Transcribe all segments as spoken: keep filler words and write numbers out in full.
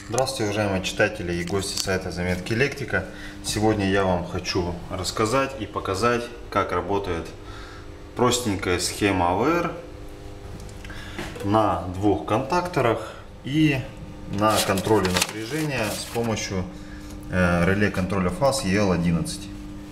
Здравствуйте, уважаемые читатели и гости сайта Заметки Электрика. Сегодня я вам хочу рассказать и показать, как работает простенькая схема эй ви ар на двух контакторах и на контроле напряжения с помощью э, реле контроля фаз и эл одиннадцать.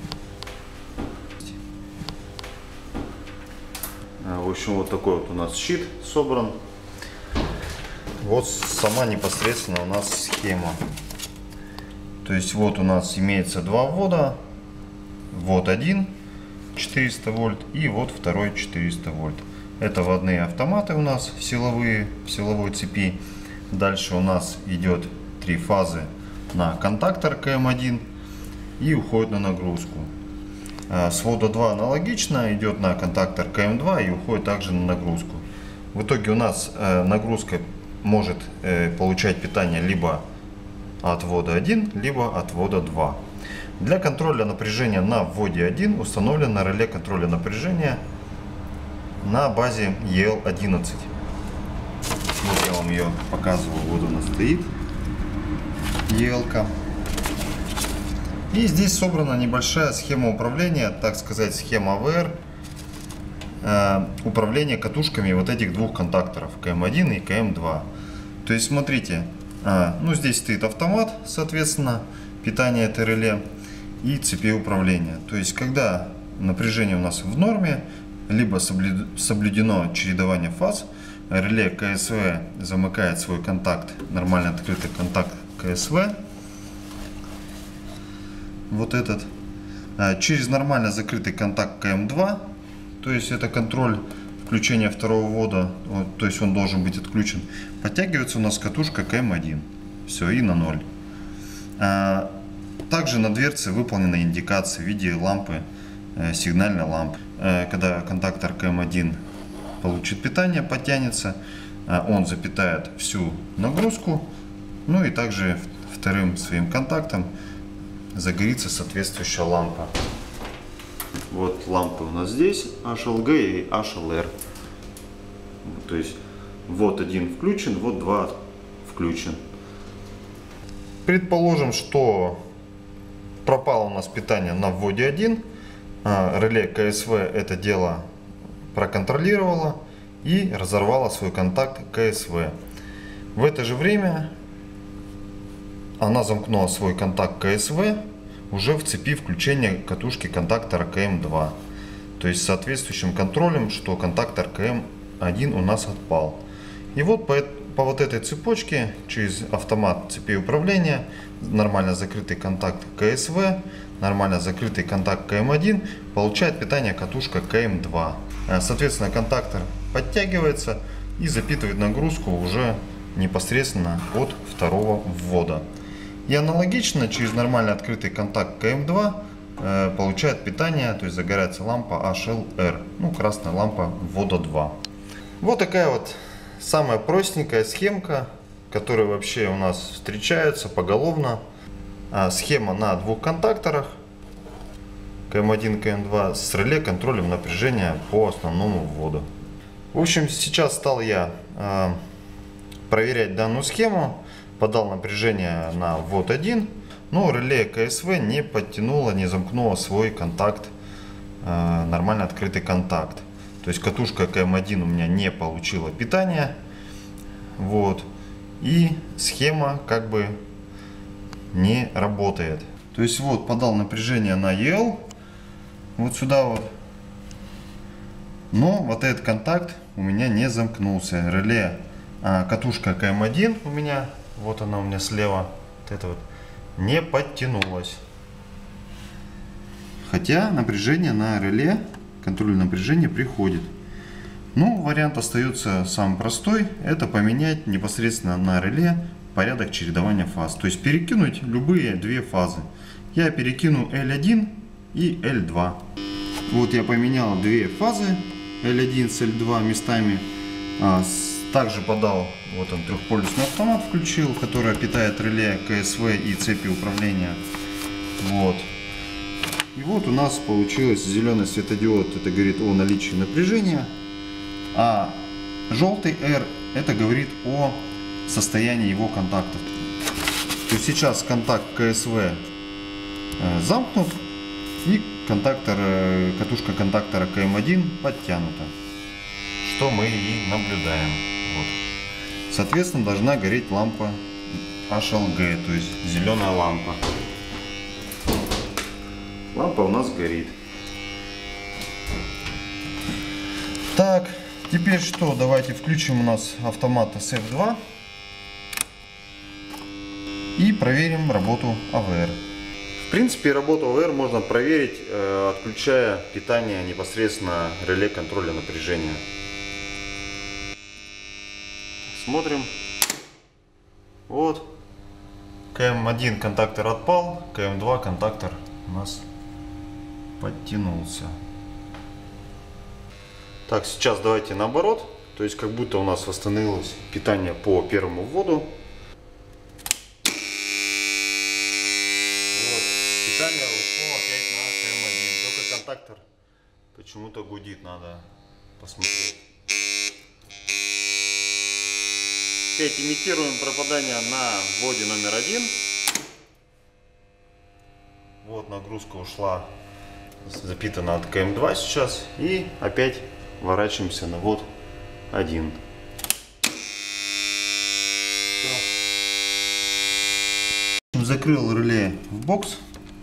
В общем, вот такой вот у нас щит собран. Вот сама непосредственно у нас схема. То есть вот у нас имеется два ввода. Вот один четыреста вольт и вот второй четыреста вольт. Это вводные автоматы у нас силовые, в силовой цепи. Дальше у нас идет три фазы на контактор ка эм один и уходит на нагрузку. Свода два аналогично, идет на контактор ка эм два и уходит также на нагрузку. В итоге у нас нагрузка может э, получать питание либо от ввода один, либо от ввода два. Для контроля напряжения на вводе один установлено реле контроля напряжения на базе и эл одиннадцать. Вот я вам ее показывал, вот она стоит, и эл-ка. И здесь собрана небольшая схема управления, так сказать, схема эй ви ар, э, управления катушками вот этих двух контакторов ка эм один и ка эм два. То есть смотрите, а, ну здесь стоит автомат, соответственно, питание это реле и цепи управления. То есть когда напряжение у нас в норме, либо соблюдено чередование фаз, реле ка эс ви замыкает свой контакт, нормально открытый контакт ка эс ви, вот этот, а, через нормально закрытый контакт ка эм два, то есть это контроль включения второго ввода, вот, то есть он должен быть отключен. Подтягивается у нас катушка ка эм один. Все, и на ноль. А, также на дверце выполнена индикация в виде лампы, э, сигнальной лампы. Э, когда контактор ка эм один получит питание, подтянется, э, он запитает всю нагрузку. Ну и также вторым своим контактом загорится соответствующая лампа. Вот лампы у нас здесь, эйч эл джи и эйч эл ар. То есть вот один включен, вот два включен. Предположим, что пропало у нас питание на вводе один. Реле ка эс ви это дело проконтролировало и разорвало свой контакт ка эс ви. В это же время она замкнула свой контакт ка эс ви уже в цепи включения катушки контактора ка эм два. То есть с соответствующим контролем, что контактор ка эм один у нас отпал. И вот по, по вот этой цепочке через автомат цепей управления, нормально закрытый контакт ка эс ви, нормально закрытый контакт ка эм один, получает питание катушка ка эм два. Соответственно, контактор подтягивается и запитывает нагрузку уже непосредственно от второго ввода. И аналогично через нормально открытый контакт ка эм два э, получает питание, то есть загорается лампа эйч эл ар, ну красная лампа ввода два. Вот такая вот самая простенькая схемка, которая вообще у нас встречается поголовно. А, схема на двух контакторах ка эм один, ка эм два с реле контролем напряжения по основному вводу. В общем, сейчас стал я э, проверять данную схему. Подал напряжение на ввод один, но реле ка эс ви не подтянуло, не замкнуло свой контакт, э, нормально открытый контакт. То есть катушка ка эм один у меня не получила питания. Вот. И схема как бы не работает. То есть вот подал напряжение на и эл, вот сюда вот. Но вот этот контакт у меня не замкнулся. Реле, э, катушка ка эм один у меня, вот она у меня слева, вот это вот, не подтянулась. Хотя напряжение на реле, контроль напряжения приходит. Ну, вариант остается самый простой. Это поменять непосредственно на реле порядок чередования фаз. То есть перекинуть любые две фазы. Я перекину эл один и эл два. Вот я поменял две фазы, эл один с эл два местами. Также подал, вот он, трехполюсный автомат включил, который питает реле ка эс ви и цепи управления. Вот. И вот у нас получилось зеленый светодиод, это говорит о наличии напряжения, а желтый R это говорит о состоянии его контактов. То есть сейчас контакт КСВ замкнут и контактор, катушка контактора КМ один подтянута, что мы и наблюдаем. Вот. Соответственно, должна гореть лампа эйч эл джи, то есть зеленая лампа. Лампа у нас горит. Так, теперь что? Давайте включим у нас автомат эс эф два и проверим работу а вэ эр. В принципе, работу а вэ эр можно проверить, отключая питание непосредственно реле контроля напряжения. Смотрим. Вот. КМ один контактор отпал, КМ два контактор у нас подтянулся. Так, сейчас давайте наоборот. То есть как будто у нас восстановилось питание по первому вводу. Вот. Питание ушло опять на КМ один. Только контактор почему-то гудит, надо посмотреть. Опять имитируем пропадание на вводе номер один. Вот нагрузка ушла, запитана от КМ два сейчас. И опять ворачиваемся на ввод один. Все. Закрыл реле в бокс.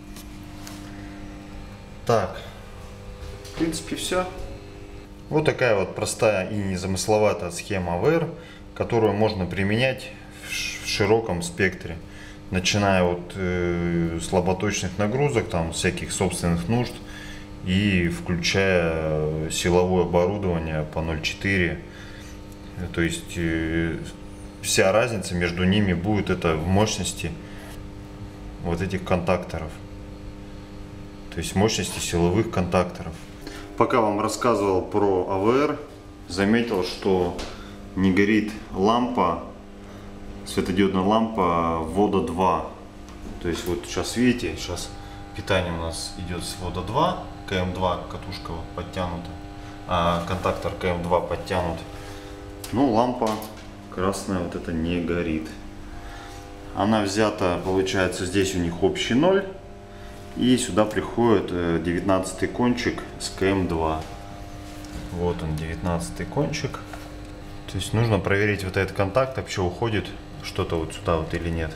Так, в принципе все. Вот такая вот простая и незамысловатая схема а вэ эр, которую можно применять в широком спектре, начиная от э, слаботочных нагрузок, там всяких собственных нужд, и включая силовое оборудование по ноль четыре. То есть э, вся разница между ними будет это в мощности вот этих контакторов, то есть мощности силовых контакторов. Пока вам рассказывал про а вэ эр, заметил, что не горит лампа, светодиодная лампа ввода два. То есть вот сейчас видите, сейчас питание у нас идет с ввода два, КМ два катушка подтянута, а контактор КМ два подтянут. Но лампа красная вот эта не горит. Она взята, получается, здесь у них общий ноль, и сюда приходит девятнадцатый кончик с КМ два. Вот он, девятнадцатый кончик. То есть нужно проверить вот этот контакт, вообще уходит что-то вот сюда вот или нет.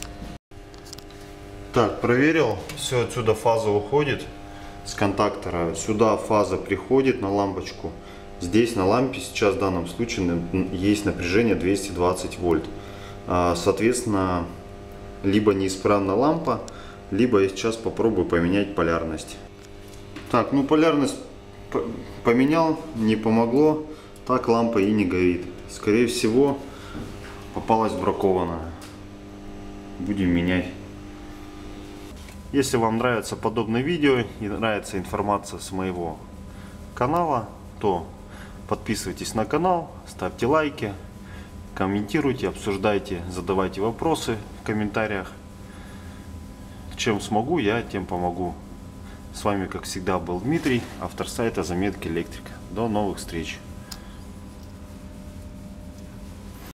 Так, проверил, все, отсюда фаза уходит с контактора, сюда фаза приходит на лампочку. Здесь на лампе сейчас в данном случае есть напряжение двести двадцать вольт. Соответственно, либо неисправна лампа, либо я сейчас попробую поменять полярность. Так, ну полярность поменял, не помогло. Так лампа и не горит. Скорее всего, попалась бракованная. Будем менять. Если вам нравится подобное видео и нравится информация с моего канала, то подписывайтесь на канал, ставьте лайки, комментируйте, обсуждайте, задавайте вопросы в комментариях. Чем смогу, я тем помогу. С вами, как всегда, был Дмитрий, автор сайта Заметки Электрика. До новых встреч!